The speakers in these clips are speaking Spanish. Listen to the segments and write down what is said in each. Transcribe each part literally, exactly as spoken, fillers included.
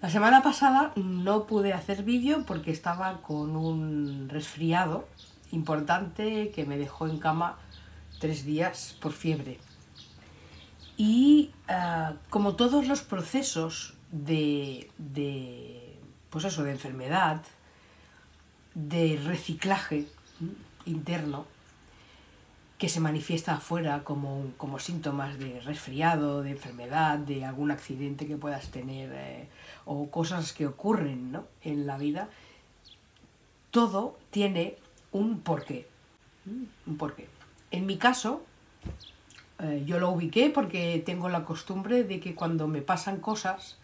La semana pasada no pude hacer vídeo porque estaba con un resfriado importante que me dejó en cama tres días por fiebre. Y uh, como todos los procesos de, de, pues eso, de enfermedad, de reciclaje interno, que se manifiesta afuera como, como síntomas de resfriado, de enfermedad, de algún accidente que puedas tener eh, o cosas que ocurren, ¿no?, en la vida, todo tiene un porqué. Un porqué. En mi caso, eh, yo lo ubiqué porque tengo la costumbre de que cuando me pasan cosas,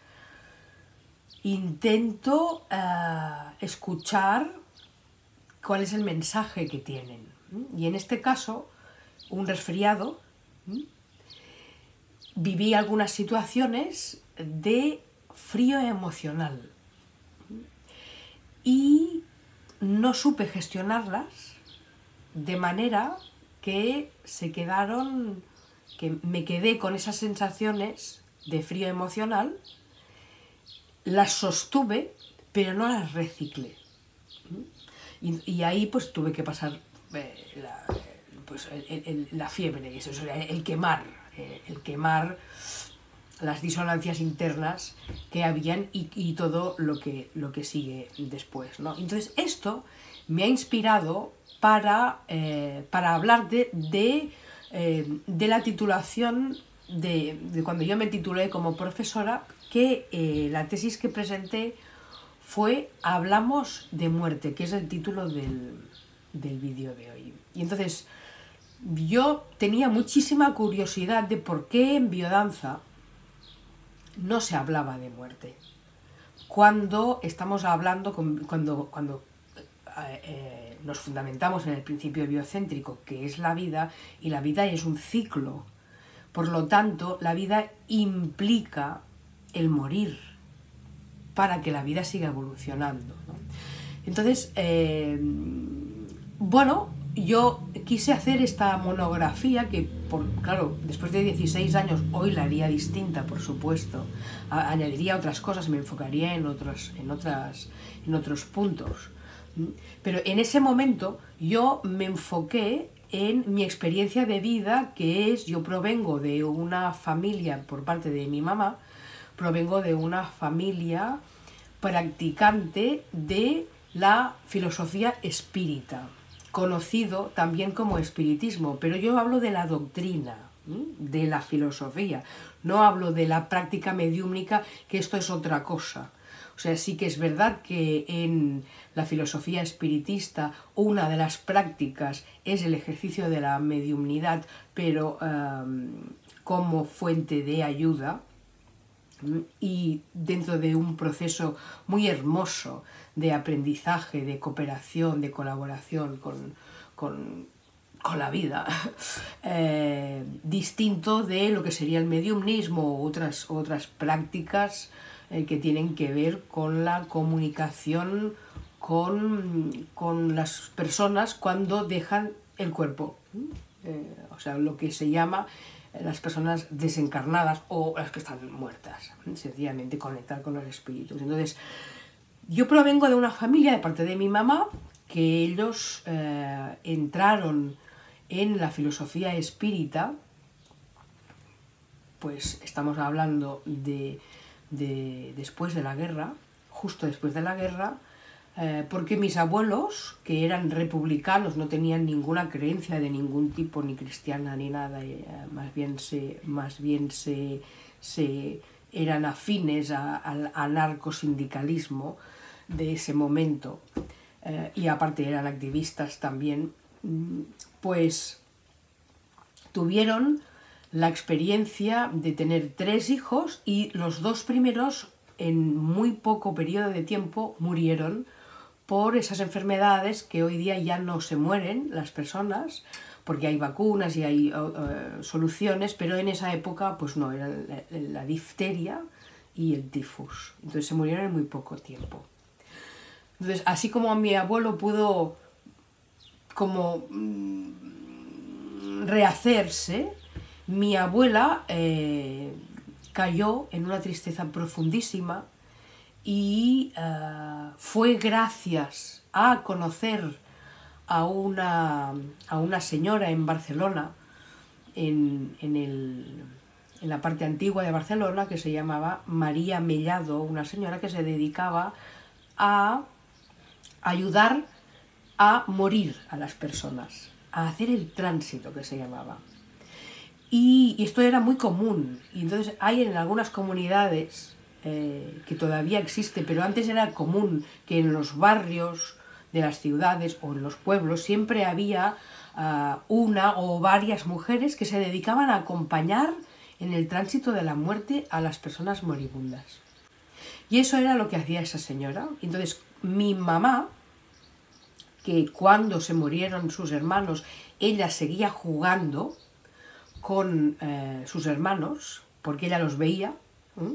intento eh, escuchar cuál es el mensaje que tienen. Y en este caso, un resfriado, viví algunas situaciones de frío emocional y no supe gestionarlas, de manera que se quedaron, que me quedé con esas sensaciones de frío emocional, las sostuve, pero no las reciclé. Y, y ahí pues tuve que pasar eh, la, pues, el, el, la fiebre, eso, el quemar, eh, el quemar las disonancias internas que habían y, y todo lo que, lo que sigue después, ¿no? Entonces esto me ha inspirado para, eh, para hablar de, de, eh, de la titulación de, de cuando yo me titulé como profesora, que eh, la tesis que presenté fue Hablamos de muerte, que es el título del, del vídeo de hoy. Y entonces yo tenía muchísima curiosidad de por qué en biodanza no se hablaba de muerte. Cuando estamos hablando, cuando, cuando eh, nos fundamentamos en el principio biocéntrico, que es la vida, y la vida es un ciclo. Por lo tanto, la vida implica el morir para que la vida siga evolucionando, ¿no? Entonces, eh, bueno, yo quise hacer esta monografía que, por, claro, después de dieciséis años, hoy la haría distinta, por supuesto, a, añadiría otras cosas, me enfocaría en otros, en, otras, en otros puntos. Pero en ese momento yo me enfoqué en mi experiencia de vida, que es, yo provengo de una familia, por parte de mi mamá, provengo de una familia practicante de la filosofía espírita, conocido también como espiritismo, pero yo hablo de la doctrina, de la filosofía, no hablo de la práctica mediúmnica, que esto es otra cosa. O sea, sí que es verdad que en la filosofía espiritista una de las prácticas es el ejercicio de la mediumnidad, pero um, como fuente de ayuda, y dentro de un proceso muy hermoso de aprendizaje, de cooperación, de colaboración con, con, con la vida, eh, distinto de lo que sería el mediumnismo u otras, otras prácticas eh, que tienen que ver con la comunicación con, con las personas cuando dejan el cuerpo, eh, o sea, lo que se llama las personas desencarnadas o las que están muertas, sencillamente conectar con los espíritus. Entonces, yo provengo de una familia de parte de mi mamá, que ellos eh, entraron en la filosofía espírita, pues estamos hablando de, de después de la guerra, justo después de la guerra, Eh, porque mis abuelos, que eran republicanos, no tenían ninguna creencia de ningún tipo, ni cristiana ni nada, eh, más bien, se, más bien se, se eran afines a, al anarcosindicalismo de ese momento, eh, y aparte eran activistas también, pues tuvieron la experiencia de tener tres hijos y los dos primeros en muy poco periodo de tiempo murieron por esas enfermedades que hoy día ya no se mueren las personas, porque hay vacunas y hay uh, soluciones, pero en esa época pues no, era la, la difteria y el tifus. Entonces se murieron en muy poco tiempo. Entonces, así como mi abuelo pudo como mmm, rehacerse, mi abuela eh, cayó en una tristeza profundísima y uh, fue gracias a conocer a una, a una señora en Barcelona, en, en, el, en la parte antigua de Barcelona, que se llamaba María Mellado, una señora que se dedicaba a ayudar a morir a las personas, a hacer el tránsito, que se llamaba. Y, y esto era muy común, y entonces hay en algunas comunidades eh, que todavía existe, pero antes era común que en los barrios de las ciudades o en los pueblos siempre había uh, una o varias mujeres que se dedicaban a acompañar en el tránsito de la muerte a las personas moribundas. Y eso era lo que hacía esa señora. Entonces mi mamá, que cuando se murieron sus hermanos, ella seguía jugando con eh, sus hermanos, porque ella los veía, ¿eh?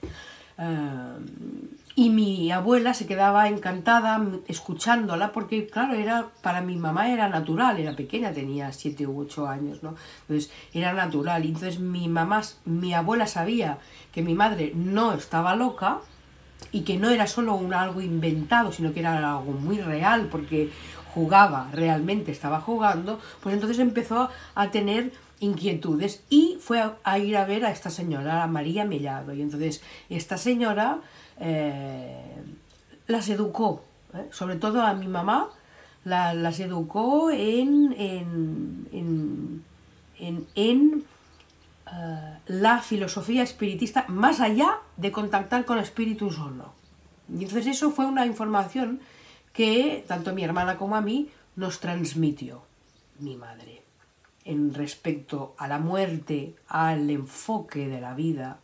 Uh, y mi abuela se quedaba encantada escuchándola, porque claro, era, para mi mamá era natural, era pequeña, tenía siete u ocho años, ¿no? Entonces era natural, y entonces mi mamá, mi abuela sabía que mi madre no estaba loca, y que no era solo un algo inventado, sino que era algo muy real, porque jugaba, realmente estaba jugando. Pues entonces empezó a tener inquietudes y fue a, a ir a ver a esta señora, a María Mellado, y entonces esta señora eh, las educó, ¿eh? Sobre todo a mi mamá, la, las educó en, en, en, en, en Uh, la filosofía espiritista, más allá de contactar con espíritus o no. Y entonces eso fue una información que tanto mi hermana como a mí nos transmitió mi madre en respecto a la muerte, al enfoque de la vida,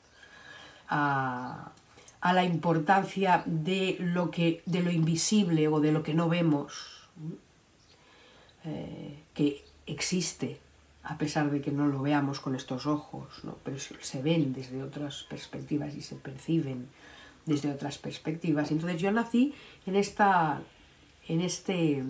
a, a la importancia de lo, que, de lo invisible o de lo que no vemos, eh, que existe, a pesar de que no lo veamos con estos ojos, ¿no? Pero se ven desde otras perspectivas y se perciben desde otras perspectivas. Entonces yo nací en, esta, en, este,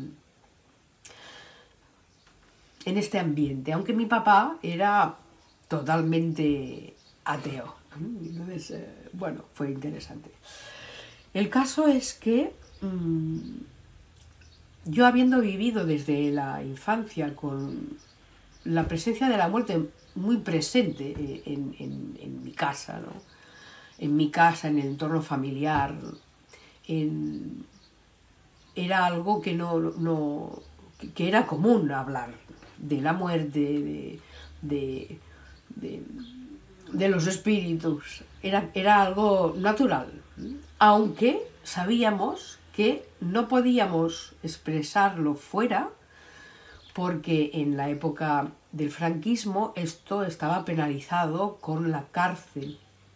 en este ambiente, aunque mi papá era totalmente ateo. Entonces, eh, bueno, fue interesante. El caso es que mmm, yo, habiendo vivido desde la infancia con la presencia de la muerte muy presente en, en, en mi casa, ¿no? En mi casa, en el entorno familiar, en, era algo que no, no que era común hablar de la muerte, de, de, de, de los espíritus, era, era algo natural, aunque sabíamos que no podíamos expresarlo fuera, porque en la época del franquismo esto estaba penalizado con la cárcel.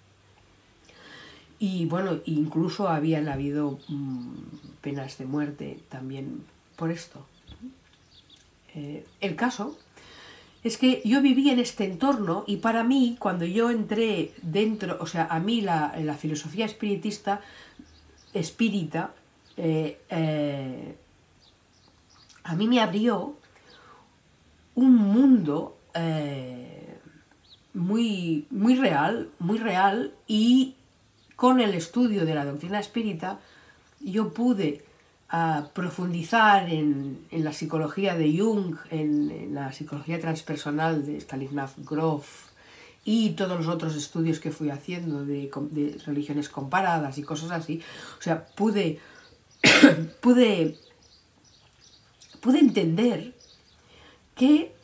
Y bueno, incluso habían habido mmm, penas de muerte también por esto. Eh, el caso es que yo viví en este entorno y para mí, cuando yo entré dentro, o sea, a mí la, la filosofía espiritista, espírita, eh, eh, a mí me abrió un mundo eh, muy, muy real, muy real, y con el estudio de la doctrina espírita yo pude uh, profundizar en, en la psicología de Jung, en, en la psicología transpersonal de Stanislav Grof y todos los otros estudios que fui haciendo de, de religiones comparadas y cosas así. O sea, pude, pude, pude entender que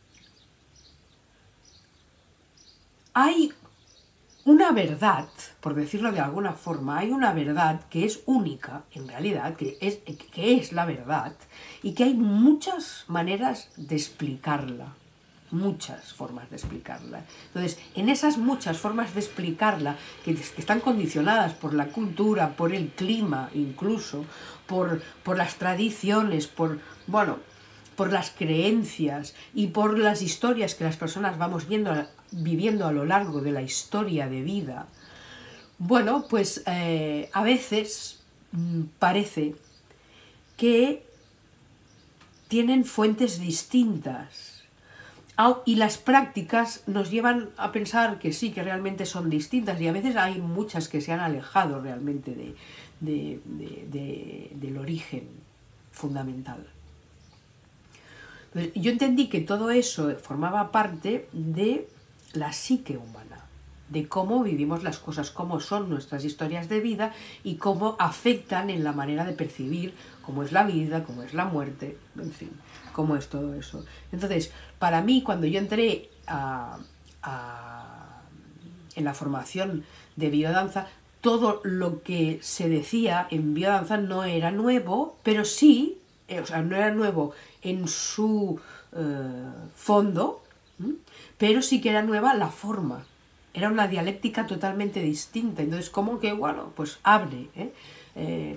hay una verdad, por decirlo de alguna forma, hay una verdad que es única, en realidad, que es, que es la verdad, y que hay muchas maneras de explicarla, muchas formas de explicarla. Entonces, en esas muchas formas de explicarla, que, que están condicionadas por la cultura, por el clima incluso, por, por las tradiciones, por, bueno, por las creencias y por las historias que las personas vamos viendo, viviendo a lo largo de la historia de vida, bueno, pues eh, a veces mmm, parece que tienen fuentes distintas. Ah, y las prácticas nos llevan a pensar que sí, que realmente son distintas, y a veces hay muchas que se han alejado realmente de, de, de, de, del origen fundamental. Entonces, yo entendí que todo eso formaba parte de la psique humana, de cómo vivimos las cosas, cómo son nuestras historias de vida y cómo afectan en la manera de percibir cómo es la vida, cómo es la muerte, en fin, cómo es todo eso. Entonces, para mí, cuando yo entré a, a, en la formación de biodanza, todo lo que se decía en biodanza no era nuevo, pero sí, eh, o sea, no era nuevo en su eh, fondo, ¿m? Pero sí que era nueva la forma. Era una dialéctica totalmente distinta. Entonces, como que, bueno, pues abre, ¿eh? Eh,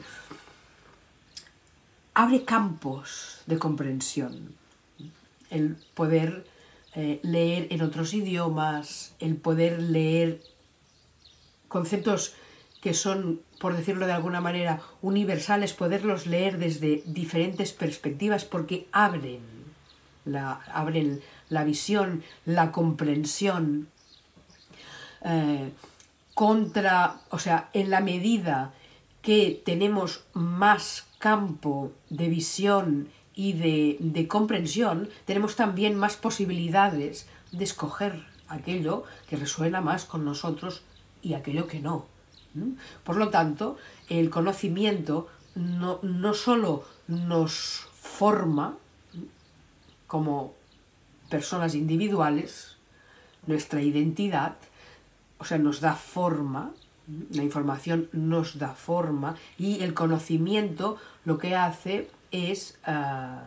abre campos de comprensión. El poder eh, leer en otros idiomas, el poder leer conceptos que son, por decirlo de alguna manera, universales, poderlos leer desde diferentes perspectivas, porque abren la, abren la visión, la comprensión, eh, contra, o sea, en la medida que tenemos más campo de visión y de, de comprensión, tenemos también más posibilidades de escoger aquello que resuena más con nosotros y aquello que no. Por lo tanto, el conocimiento no, no solo nos forma como personas individuales, nuestra identidad, o sea, nos da forma, la información nos da forma, y el conocimiento lo que hace es uh,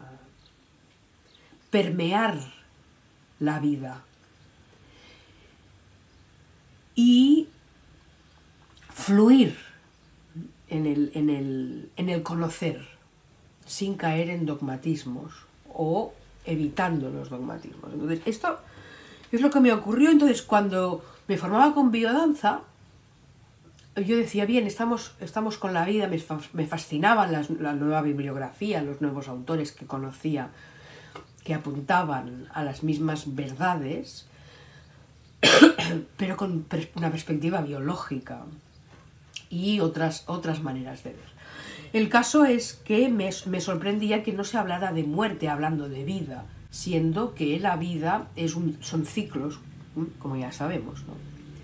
permear la vida y fluir en el, en el, en el conocer, sin caer en dogmatismos o evitando los dogmatismos. Entonces, esto es lo que me ocurrió. Entonces, cuando me formaba con biodanza, yo decía, bien, estamos, estamos con la vida, me, me fascinaban las, la nueva bibliografía, los nuevos autores que conocía, que apuntaban a las mismas verdades, pero con una perspectiva biológica y otras, otras maneras de ver. El caso es que me, me sorprendía que no se hablara de muerte hablando de vida, siendo que la vida es un, son ciclos, como ya sabemos, ¿no?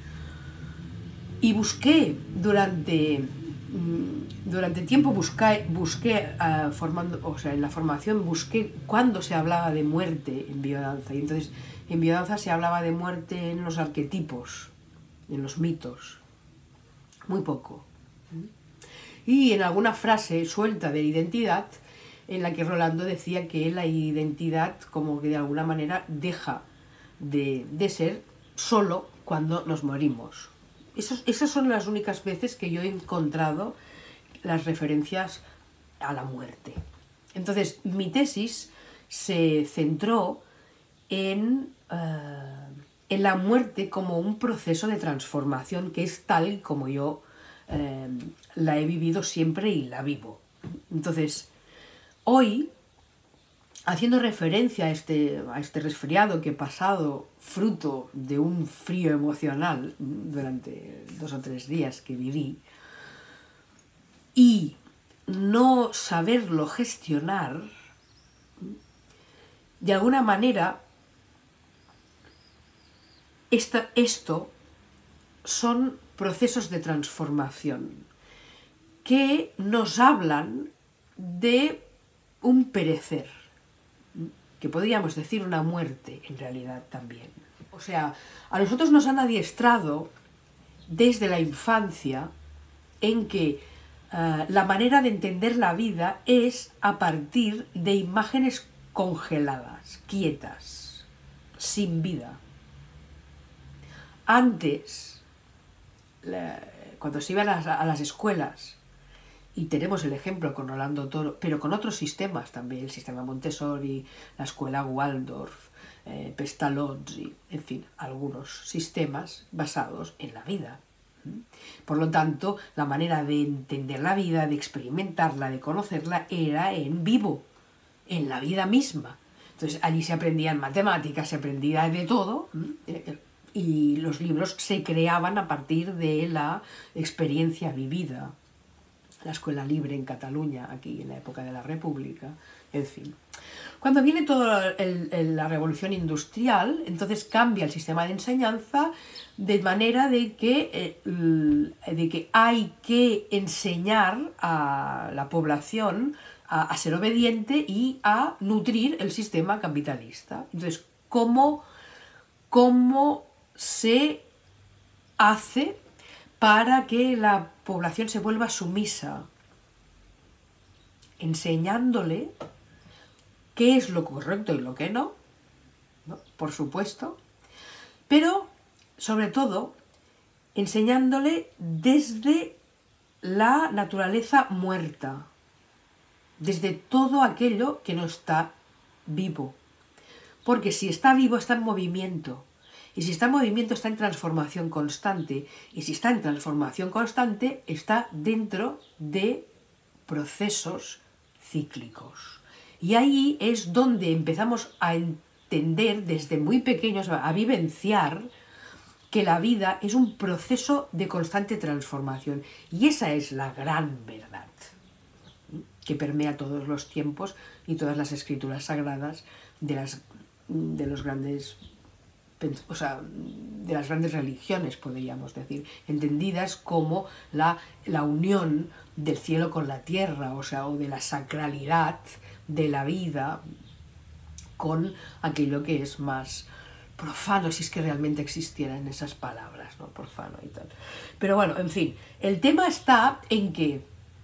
Y busqué durante, durante tiempo, busqué, busqué uh, formando, o sea, en la formación busqué cuándo se hablaba de muerte en biodanza. Y entonces en biodanza se hablaba de muerte en los arquetipos, en los mitos, muy poco. Y en alguna frase suelta de identidad, en la que Rolando decía que la identidad como que de alguna manera deja de, de ser solo cuando nos morimos. Esas, esas son las únicas veces que yo he encontrado las referencias a la muerte. Entonces, mi tesis se centró en, uh, en la muerte como un proceso de transformación, que es tal como yo uh, la he vivido siempre y la vivo. Entonces, hoy, haciendo referencia a este, a este resfriado que he pasado fruto de un frío emocional durante dos o tres días que viví, y no saberlo gestionar, de alguna manera, esta, esto son procesos de transformación que nos hablan de un perecer, que podríamos decir una muerte en realidad también. O sea, a nosotros nos han adiestrado desde la infancia en que uh, la manera de entender la vida es a partir de imágenes congeladas, quietas, sin vida. Antes, la, cuando se iba a las, a las escuelas, y tenemos el ejemplo con Rolando Toro, pero con otros sistemas también, el sistema Montessori, la escuela Waldorf, eh, Pestalozzi, en fin, algunos sistemas basados en la vida. Por lo tanto, la manera de entender la vida, de experimentarla, de conocerla, era en vivo, en la vida misma. Entonces allí se aprendían matemáticas, se aprendía de todo, y los libros se creaban a partir de la experiencia vivida. La escuela libre en Cataluña, aquí en la época de la República, en fin. Cuando viene toda la revolución industrial, entonces cambia el sistema de enseñanza de manera de que, eh, de que hay que enseñar a la población a, a ser obediente y a nutrir el sistema capitalista. Entonces, ¿cómo, cómo se hace para que la población se vuelva sumisa? Enseñándole qué es lo correcto y lo que no, ¿no? Por supuesto, pero sobre todo enseñándole desde la naturaleza muerta, desde todo aquello que no está vivo, porque si está vivo está en movimiento, y si está en movimiento está en transformación constante, y si está en transformación constante está dentro de procesos cíclicos. Y ahí es donde empezamos a entender desde muy pequeños, a vivenciar que la vida es un proceso de constante transformación. Y esa es la gran verdad que permea todos los tiempos y todas las escrituras sagradas de las, de los grandes, o sea, de las grandes religiones, podríamos decir, entendidas como la, la unión del cielo con la tierra, o sea, o de la sacralidad de la vida con aquello que es más profano, si es que realmente existieran esas palabras, ¿no? Profano y tal. Pero bueno, en fin, el tema está en que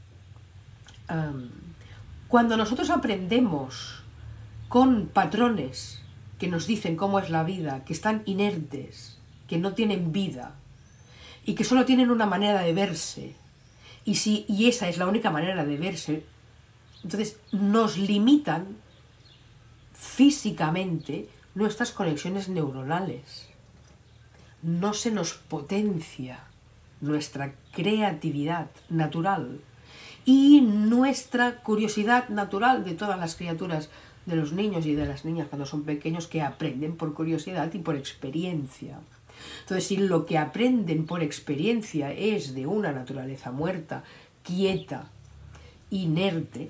um, cuando nosotros aprendemos con patrones que nos dicen cómo es la vida, que están inertes, que no tienen vida y que solo tienen una manera de verse, y, si, y esa es la única manera de verse, entonces nos limitan físicamente nuestras conexiones neuronales. No se nos potencia nuestra creatividad natural y nuestra curiosidad natural de todas las criaturas, de los niños y de las niñas cuando son pequeños, que aprenden por curiosidad y por experiencia. Entonces, si lo que aprenden por experiencia es de una naturaleza muerta, quieta, inerte,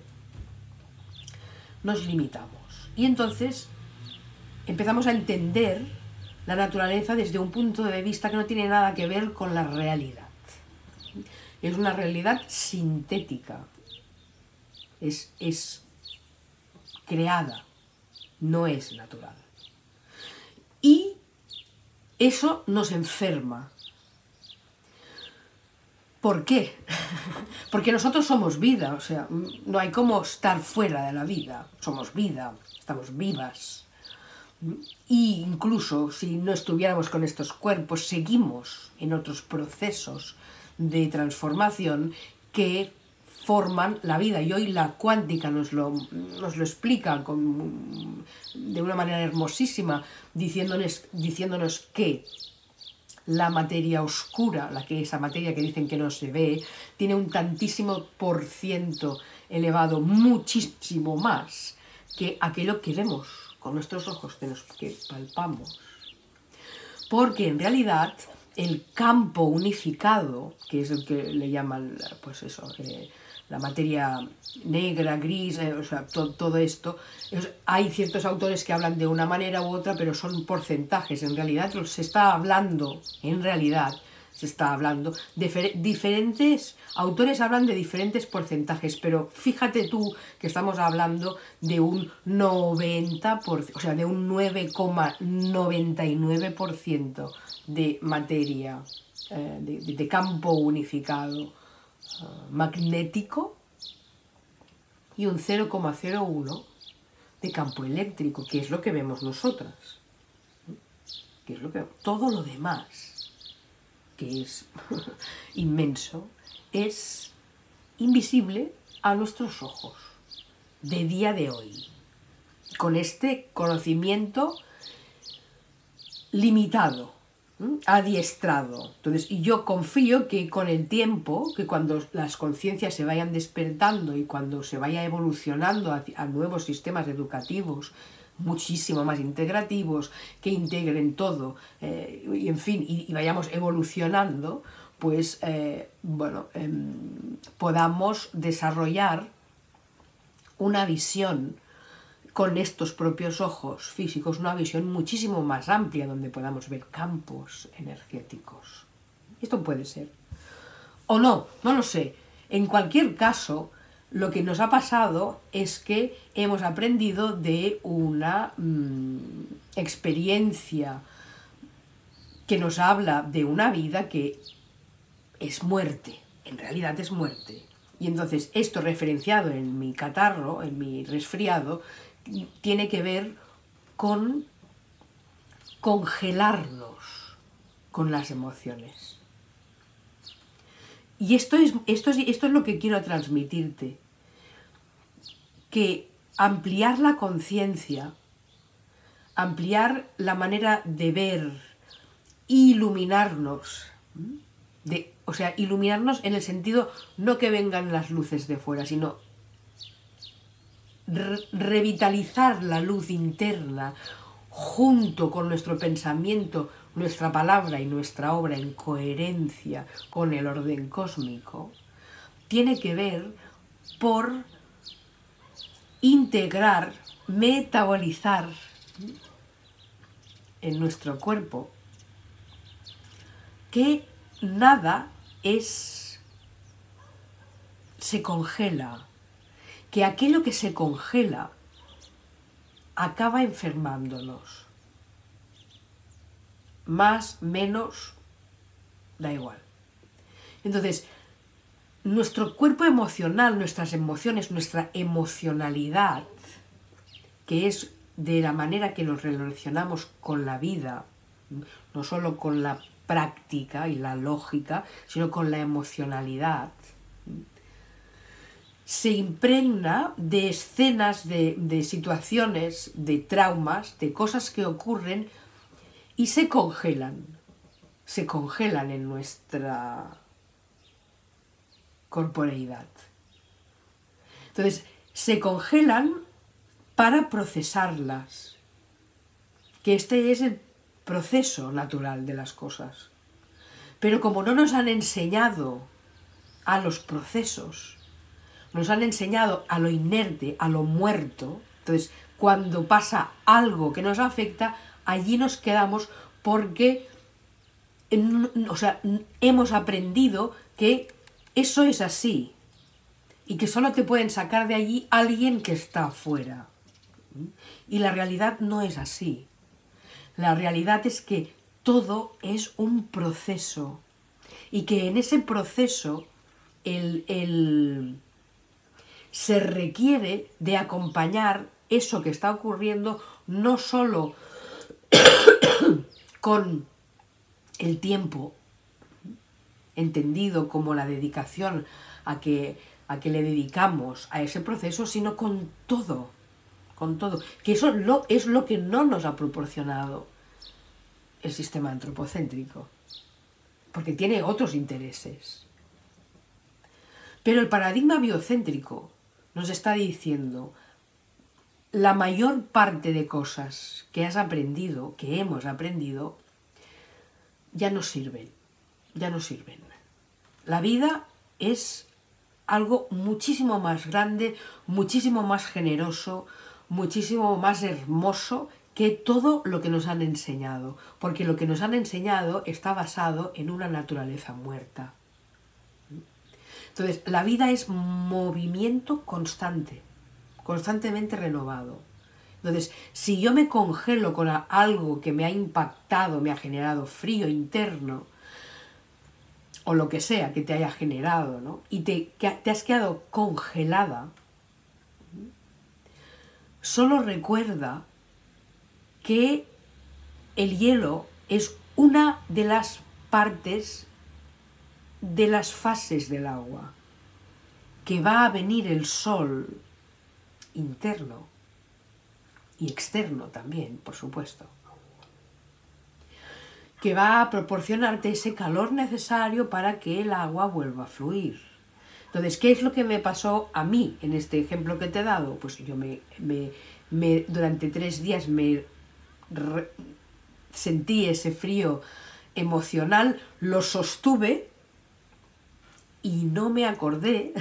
nos limitamos. Y entonces empezamos a entender la naturaleza desde un punto de vista que no tiene nada que ver con la realidad. Es una realidad sintética, es, es creada, no es natural. Y eso nos enferma. ¿Por qué? Porque nosotros somos vida, o sea, no hay cómo estar fuera de la vida. Somos vida, estamos vivas. Y incluso si no estuviéramos con estos cuerpos, seguimos en otros procesos de transformación que forman la vida. Y hoy la cuántica nos lo, nos lo explica con, de una manera hermosísima, diciéndonos, diciéndonos que la materia oscura, la que esa materia que dicen que no se ve, tiene un tantísimo por ciento elevado, muchísimo más que aquello que vemos con nuestros ojos, que palpamos. Porque en realidad el campo unificado, que es el que le llaman, pues eso, eh, la materia negra, gris, eh, o sea, to, todo esto, es, hay ciertos autores que hablan de una manera u otra, pero son porcentajes. En realidad se está hablando, en realidad se está hablando, de diferentes autores hablan de diferentes porcentajes, pero fíjate tú que estamos hablando de un noventa por ciento, o sea, de un nueve coma noventa y nueve por ciento de materia, eh, de, de campo unificado, magnético, y un cero coma cero uno de campo eléctrico, que es lo que vemos nosotras, que es lo que todo lo demás, que es inmenso, es invisible a nuestros ojos de día de hoy, con este conocimiento limitado, adiestrado. Entonces, y yo confío que con el tiempo, que cuando las conciencias se vayan despertando y cuando se vaya evolucionando a, a nuevos sistemas educativos muchísimo más integrativos, que integren todo, eh, y en fin, y, y vayamos evolucionando, pues, eh, bueno, eh, podamos desarrollar una visión con estos propios ojos físicos, una visión muchísimo más amplia, donde podamos ver campos energéticos. Esto puede ser. O no, no lo sé. En cualquier caso, lo que nos ha pasado es que hemos aprendido de una mmm, experiencia que nos habla de una vida que es muerte, en realidad es muerte. Y entonces esto referenciado en mi catarro, en mi resfriado, tiene que ver con congelarnos con las emociones. Y esto es, esto es, esto es lo que quiero transmitirte, que ampliar la conciencia, ampliar la manera de ver, iluminarnos, de, o sea, iluminarnos en el sentido no que vengan las luces de fuera, sino re revitalizar la luz interna junto con nuestro pensamiento, nuestra palabra y nuestra obra en coherencia con el orden cósmico, tiene que ver por integrar, metabolizar en nuestro cuerpo que nada es, se congela, que aquello que se congela acaba enfermándonos. Más, menos, da igual. Entonces, nuestro cuerpo emocional, nuestras emociones, nuestra emocionalidad, que es de la manera que nos relacionamos con la vida, no solo con la práctica y la lógica, sino con la emocionalidad, se impregna de escenas, de, de situaciones, de traumas, de cosas que ocurren y se congelan, se congelan en nuestra corporeidad. Entonces, se congelan para procesarlas, que este es el proceso natural de las cosas. Pero como no nos han enseñado a los procesos, nos han enseñado a lo inerte, a lo muerto, entonces cuando pasa algo que nos afecta, allí nos quedamos porque, o sea, hemos aprendido que eso es así y que solo te pueden sacar de allí alguien que está afuera. Y la realidad no es así. La realidad es que todo es un proceso y que en ese proceso el, el, se requiere de acompañar eso que está ocurriendo no solo con el tiempo, entendido como la dedicación a que, a que le dedicamos a ese proceso, sino con todo, con todo. Que eso lo, es lo que no nos ha proporcionado el sistema antropocéntrico, porque tiene otros intereses. Pero el paradigma biocéntrico nos está diciendo la mayor parte de cosas que has aprendido, que hemos aprendido, ya no sirven, ya no sirven. La vida es algo muchísimo más grande, muchísimo más generoso, muchísimo más hermoso que todo lo que nos han enseñado, porque lo que nos han enseñado está basado en una naturaleza muerta. Entonces, la vida es movimiento constante, constantemente renovado. Entonces, si yo me congelo con algo que me ha impactado, me ha generado frío interno, o lo que sea que te haya generado, ¿no? Y te, que te has quedado congelada, solo recuerda que el hielo es una de las partes de las fases del agua, que va a venir el sol interno y externo también, por supuesto, que va a proporcionarte ese calor necesario para que el agua vuelva a fluir. Entonces, ¿qué es lo que me pasó a mí en este ejemplo que te he dado? Pues yo me, me, me durante tres días me re, sentí ese frío emocional, lo sostuve y no me acordé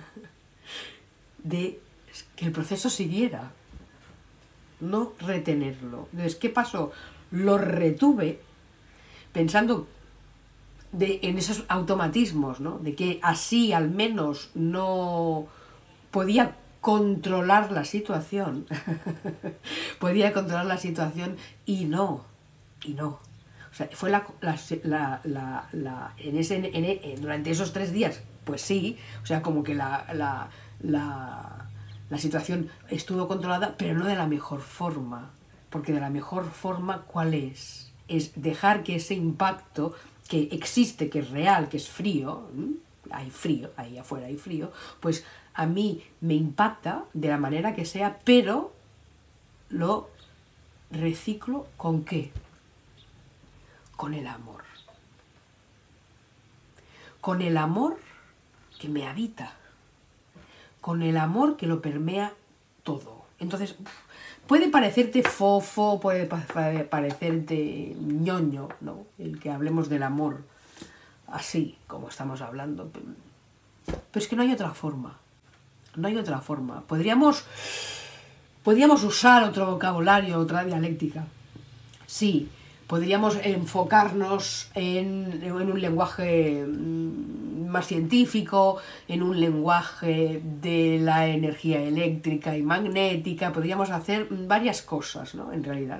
de que el proceso siguiera, no retenerlo. Entonces, ¿qué pasó? Lo retuve pensando de, en esos automatismos, ¿no? De que así al menos no podía controlar la situación, podía controlar la situación y no, y no. O sea, fue la, la, la, la, la en ese, en, en, durante esos tres días, pues sí, o sea, como que la, la, la, la situación estuvo controlada, pero no de la mejor forma, porque de la mejor forma, ¿cuál es? Es dejar que ese impacto que existe, que es real, que es frío, ¿m? Hay frío, ahí afuera hay frío, pues a mí me impacta de la manera que sea, pero lo reciclo ¿con qué? Con el amor. Con el amor que me habita. Con el amor que lo permea todo. Entonces, puede parecerte fofo, puede parecerte ñoño, ¿no? El que hablemos del amor así, como estamos hablando. Pero es que no hay otra forma. No hay otra forma. Podríamos, podríamos usar otro vocabulario, otra dialéctica. Sí, podríamos enfocarnos en, en un lenguaje más científico, en un lenguaje de la energía eléctrica y magnética. Podríamos hacer varias cosas, ¿no? En realidad.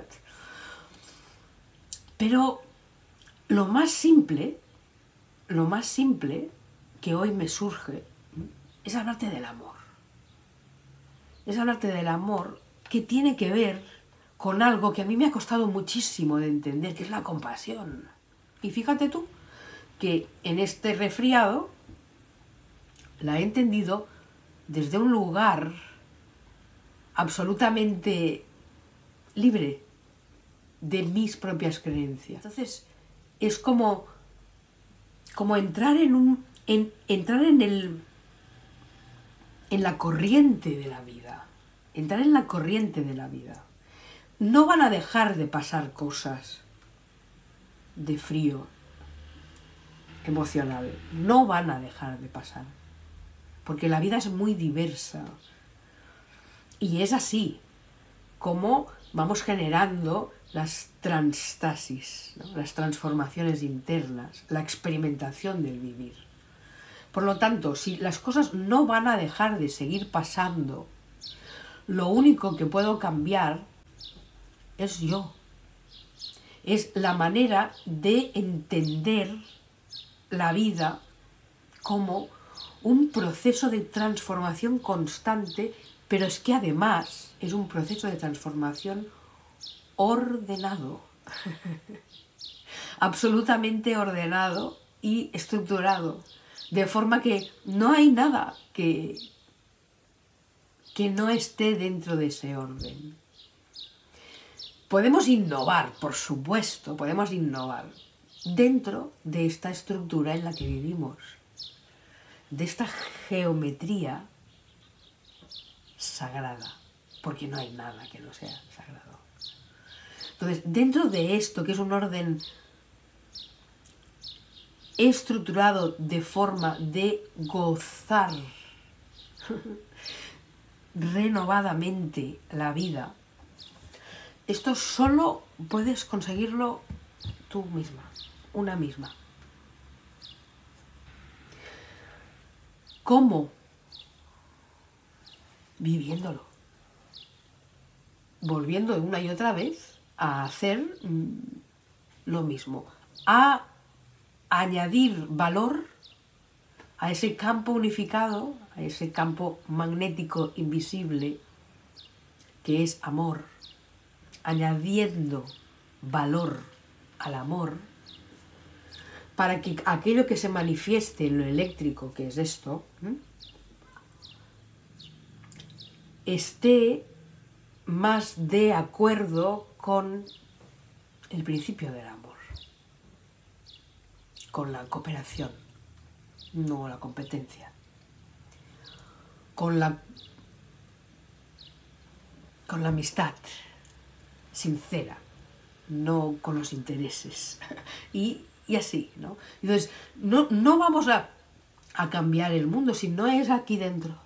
Pero lo más simple, lo más simple que hoy me surge es hablarte del amor. Es hablarte del amor que tiene que ver con algo que a mí me ha costado muchísimo de entender, que es la compasión. Y fíjate tú que en este resfriado la he entendido desde un lugar absolutamente libre de mis propias creencias. Entonces, es como, como entrar en un en, entrar en el en la corriente de la vida. Entrar en la corriente de la vida. No van a dejar de pasar cosas de frío emocional. No van a dejar de pasar. Porque la vida es muy diversa. Y es así como vamos generando las transtasis, ¿no? Las transformaciones internas, la experimentación del vivir. Por lo tanto, si las cosas no van a dejar de seguir pasando, lo único que puedo cambiar es yo. Es la manera de entender la vida como un proceso de transformación constante, pero es que además es un proceso de transformación ordenado. Absolutamente ordenado y estructurado. De forma que no hay nada que, que no esté dentro de ese orden. Podemos innovar, por supuesto, podemos innovar dentro de esta estructura en la que vivimos, de esta geometría sagrada, porque no hay nada que no sea sagrado. Entonces, dentro de esto, que es un orden estructurado de forma de gozar renovadamente la vida, esto solo puedes conseguirlo tú misma, una misma. ¿Cómo? Viviéndolo. Volviendo una y otra vez a hacer mmm, lo mismo. A añadir valor a ese campo unificado, a ese campo magnético invisible que es amor, añadiendo valor al amor, para que aquello que se manifieste en lo eléctrico, que es esto, ¿eh? esté más de acuerdo con el principio del amor, con la cooperación, no la competencia. con la, con la amistad sincera, no con los intereses. Y, y así, ¿no? Entonces, no, no vamos a, a cambiar el mundo si no es aquí dentro.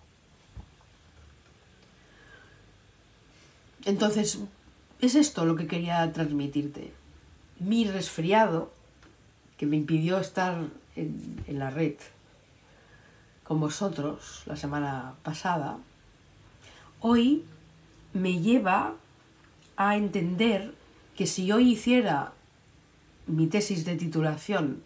Entonces, es esto lo que quería transmitirte. Mi resfriado, que me impidió estar en, en la red con vosotros la semana pasada, hoy me lleva a entender que si hoy hiciera mi tesis de titulación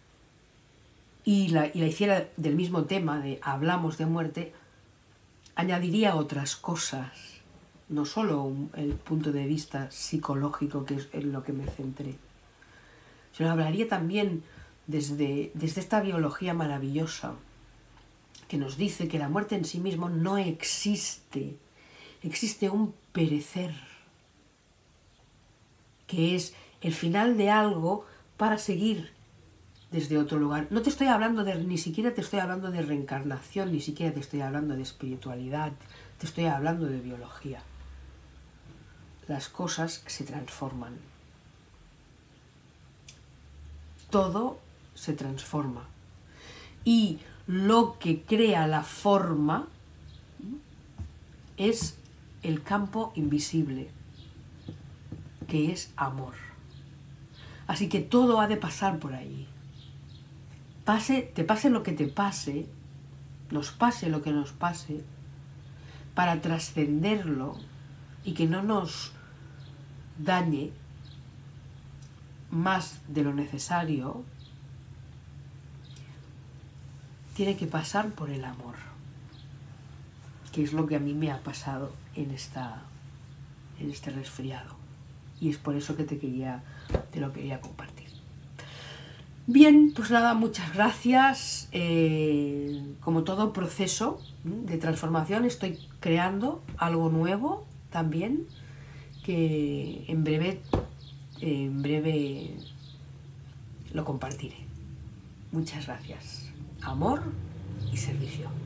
y la, y la hiciera del mismo tema, de hablamos de muerte, añadiría otras cosas, no solo un, el punto de vista psicológico, que es en lo que me centré, sino hablaría también desde, desde esta biología maravillosa que nos dice que la muerte en sí mismo no existe, existe un perecer, que es el final de algo para seguir desde otro lugar. No te estoy hablando de, ni siquiera te estoy hablando de reencarnación, ni siquiera te estoy hablando de espiritualidad, te estoy hablando de biología. Las cosas se transforman. Todo se transforma. Y lo que crea la forma es el campo invisible, que es amor. Así que todo ha de pasar por ahí. Pase, te pase lo que te pase, nos pase lo que nos pase, para trascenderlo y que no nos dañe más de lo necesario, tiene que pasar por el amor, que es lo que a mí me ha pasado en, esta, en este resfriado. Y es por eso que te, quería, te lo quería compartir. Bien, pues nada, muchas gracias. Eh, como todo proceso de transformación, estoy creando algo nuevo también, que en breve, en breve lo compartiré. Muchas gracias. Amor y servicio.